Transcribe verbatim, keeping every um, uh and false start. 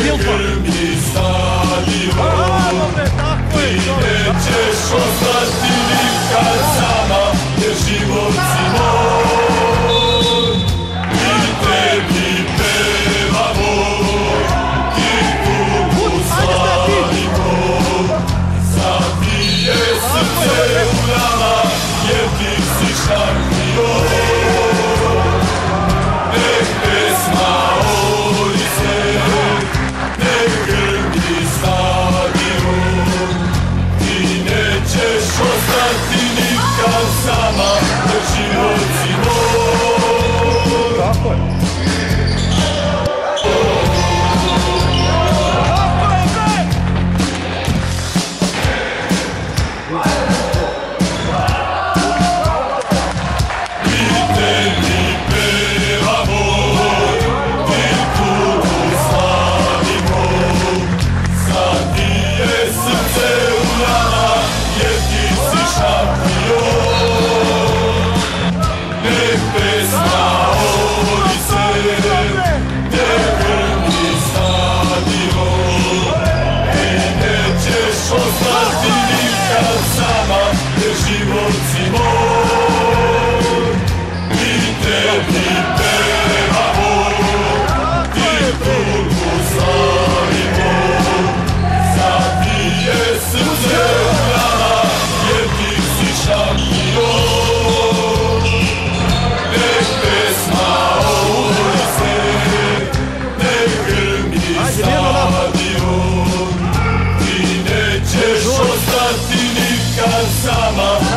grmi stadion, ti nećeš ostati nikad sama, jer život si moj. Mi tebi pevamo, ti tugu slavimo, zabije srce u nama, jer ti si šampion. Nek pesma ori se, nek grmi stadion, ti nećeš ostati nikad sama, jer život si moj. Tako je. Ostati nikad sama, jer život si moj. Mi tebi pevamo, ti tugu slavimo, zabije srce u nama, jer ti si šampion. Nek pesma ori se, nek grmi stadion, nećeš ostati nikad sama,